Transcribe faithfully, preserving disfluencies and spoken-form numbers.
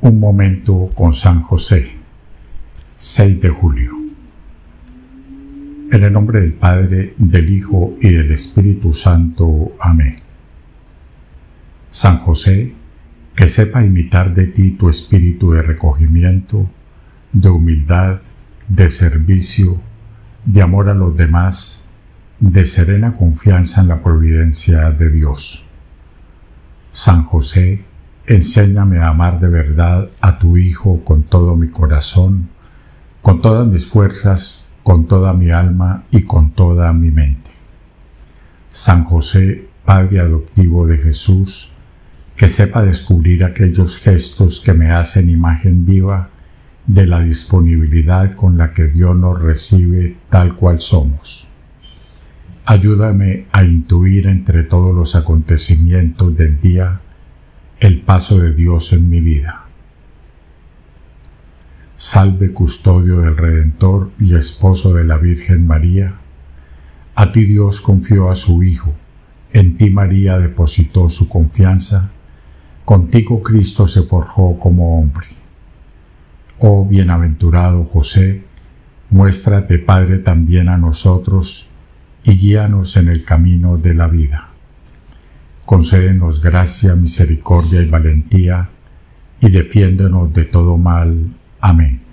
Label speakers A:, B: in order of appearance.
A: Un momento con San José, seis de julio. En el nombre del Padre, del Hijo y del Espíritu Santo. Amén. San José, que sepa imitar de ti tu espíritu de recogimiento, de humildad, de servicio, de amor a los demás, de serena confianza en la providencia de Dios. San José, enséñame a amar de verdad a tu Hijo con todo mi corazón, con todas mis fuerzas, con toda mi alma y con toda mi mente. San José, Padre adoptivo de Jesús, que sepa descubrir aquellos gestos que me hacen imagen viva de la disponibilidad con la que Dios nos recibe tal cual somos. Ayúdame a intuir entre todos los acontecimientos del día el paso de Dios en mi vida. Salve, custodio del Redentor y esposo de la Virgen María. A ti Dios confió a su Hijo, en ti María depositó su confianza, contigo Cristo se forjó como hombre. Oh bienaventurado José, muéstrate Padre también a nosotros y guíanos en el camino de la vida. Concédenos gracia, misericordia y valentía, y defiéndonos de todo mal. Amén.